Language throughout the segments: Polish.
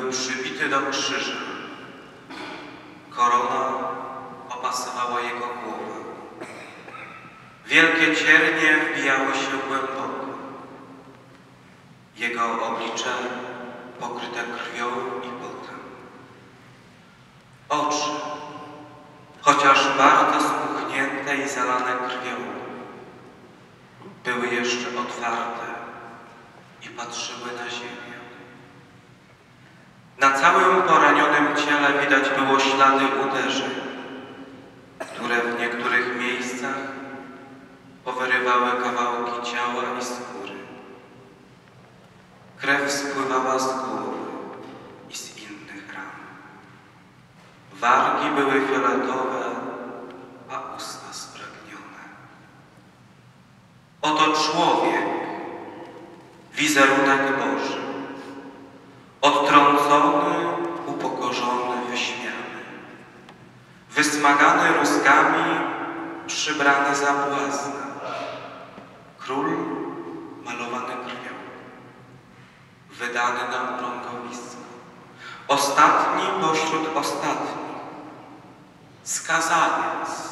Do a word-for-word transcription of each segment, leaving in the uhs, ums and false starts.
był przybity do krzyża. Korona opasowała jego głowę. Wielkie ciernie wbijały się głęboko. Jego oblicze pokryte krwią i potem. Oczy, chociaż bardzo spuchnięte i zalane krwią, były jeszcze otwarte i patrzyły na ziemię. Na całym poranionym ciele widać było ślady uderzeń, które w niektórych miejscach powyrywały kawałki ciała i skóry. Krew spływała z głowy i z innych ran. Wargi były fioletowe, a usta spragnione. Oto człowiek, wizerunek Boży, odtrącony, upokorzony, wyśmiany, wysmagany rózgami, przybrany za błazna, król malowany krwią, wydany na urągowisko, ostatni pośród ostatnich, skazaniec,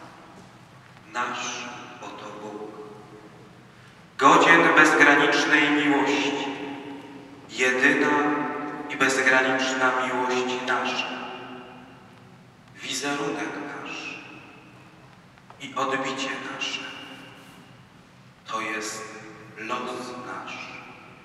nasz oto Bóg, godzien bezgranicznej miłości, jedyna i bezgraniczna miłość nasza, wizerunek nasz i odbicie nasze, to jest los nasz.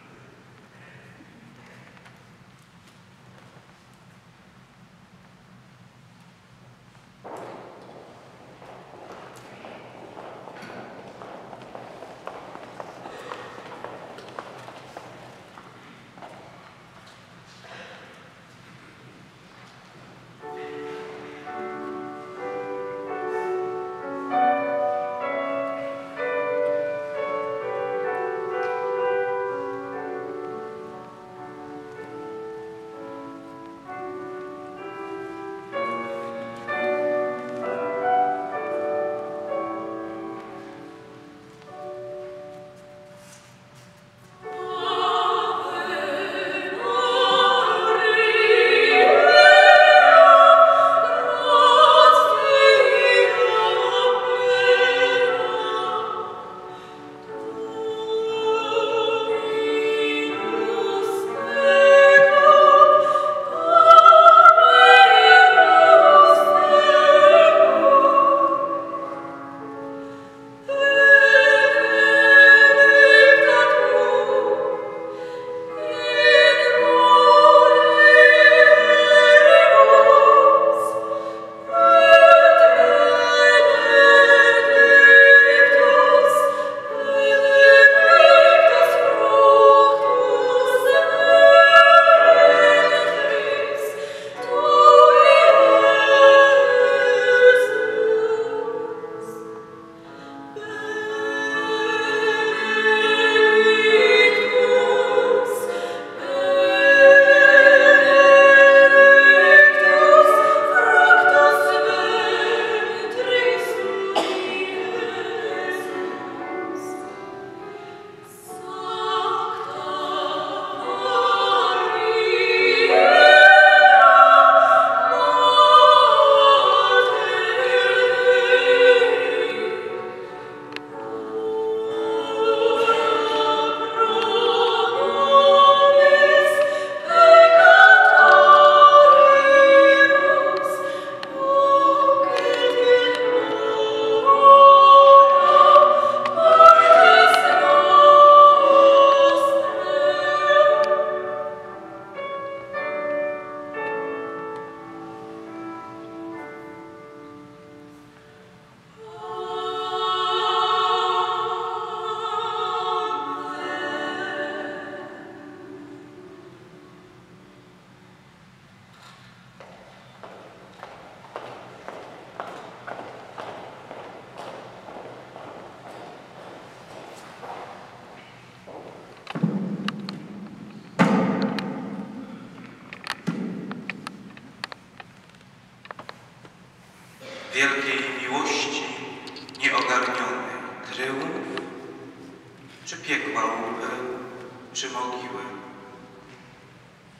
wielkiej miłości nieogarnionej, tryumf, czy piekła łupy, czy mogiły.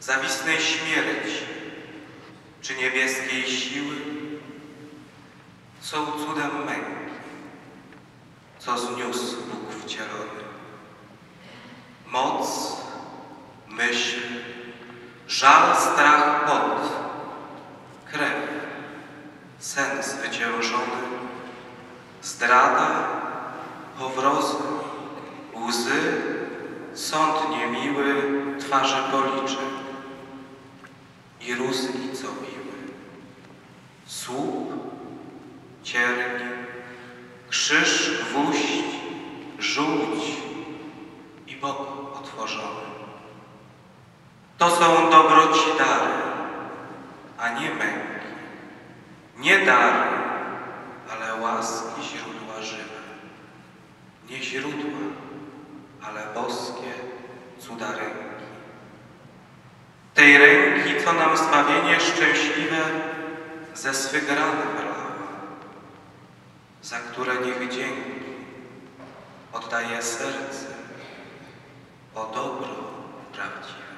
zawisnej śmierci, czy niebieskiej siły, są cudem męki, co zniósł Bóg wcielony. Moc, myśl, żal, strach, pot, krew, sen zwyciężony, zdrada, powrozy, łzy, sąd niemiły twarzy policzy i rózgi, co biły, słup, cierń, krzyż, gwóźdź, żółć i bok otworzony. To są dobroci dary, a nie męki, nie dary, ale łaski źródła żywe, nie źródła, ale boskie cuda ręki. Tej ręki, co nam zbawienie szczęśliwe ze swych ran wylała, za które niech dzięki oddaje serce o dobro prawdziwe.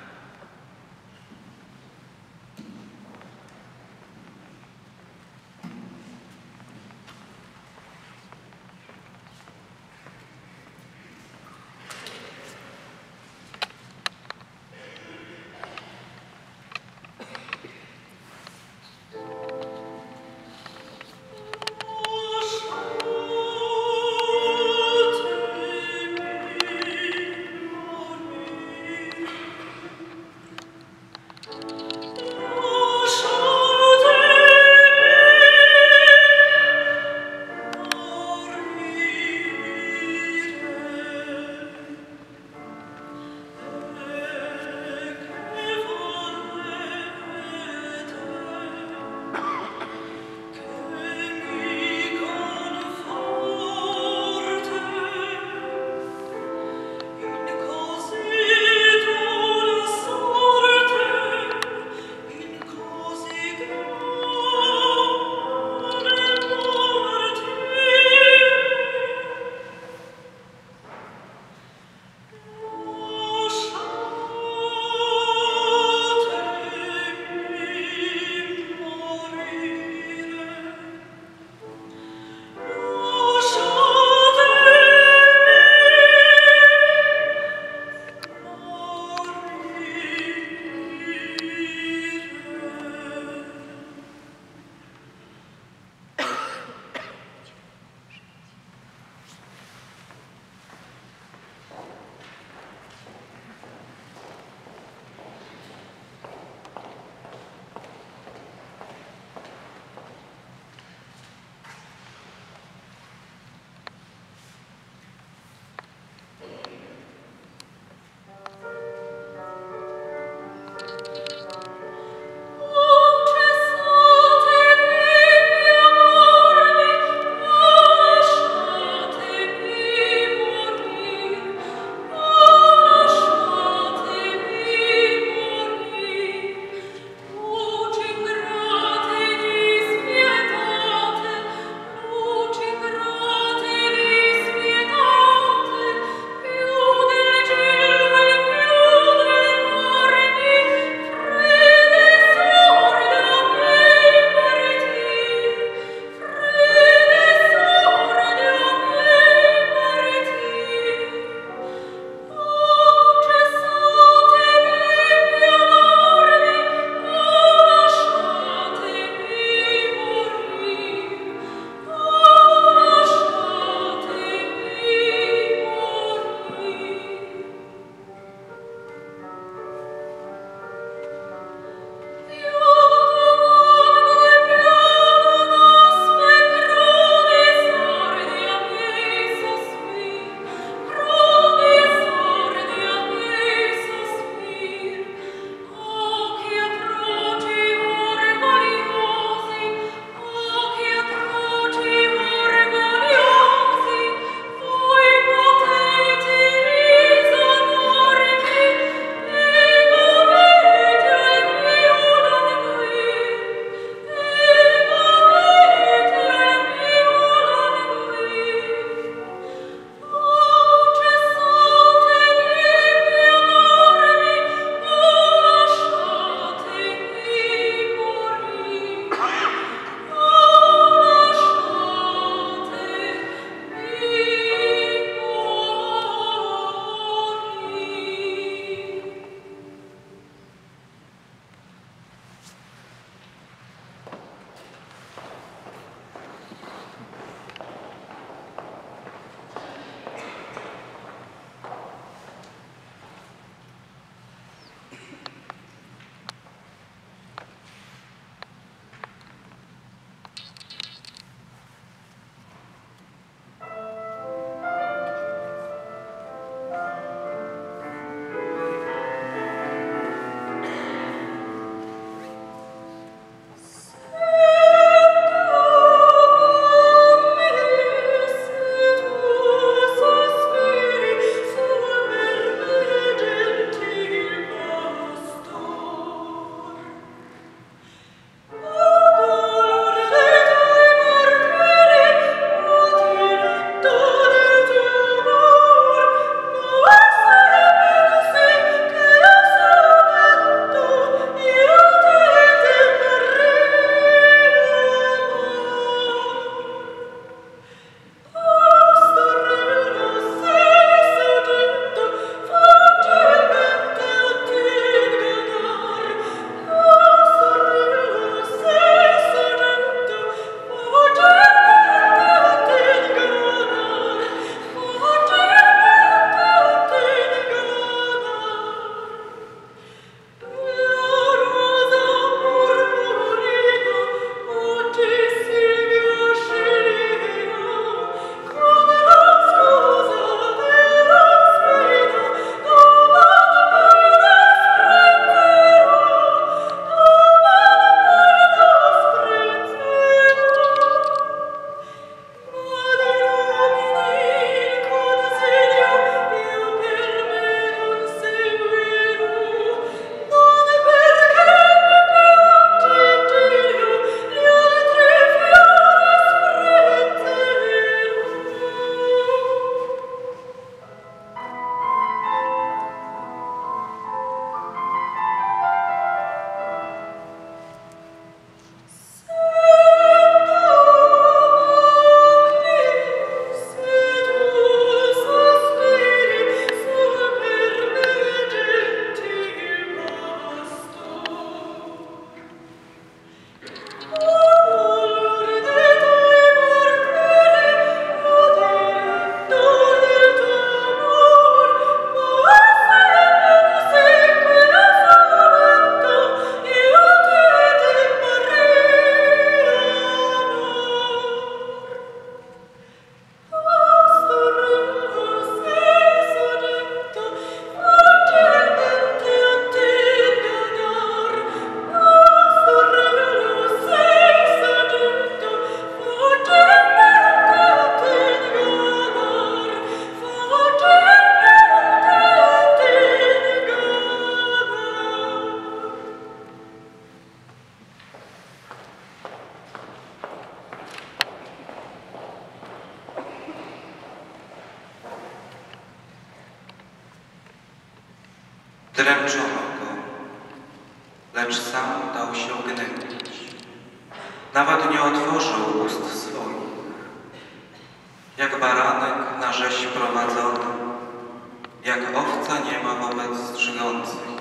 dręczono go, lecz sam dał się gnębić. Nawet nie otworzył ust swoich. Jak baranek na rzeź prowadzony, jak owca nie ma wobec strzygących.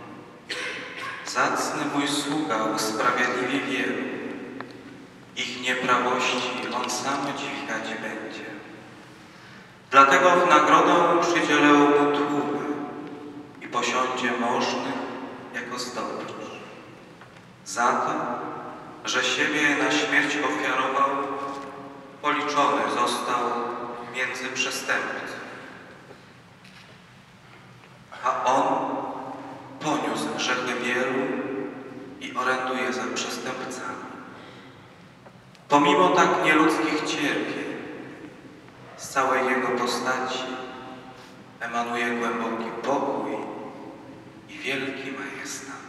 Zacny mój sługa usprawiedliwi wielu, ich nieprawości on sam dźwigać będzie. Dlatego w nagrodę przydzielę mu tłumy i posiądzie możnych jako zdobycz. Za to, że siebie na śmierć ofiarował, policzony został między przestępców. A on poniósł grzechy wielu i oręduje za przestępcami. Pomimo tak nieludzkich cierpień, z całej jego postaci emanuje głęboki pokój i wielki majestat.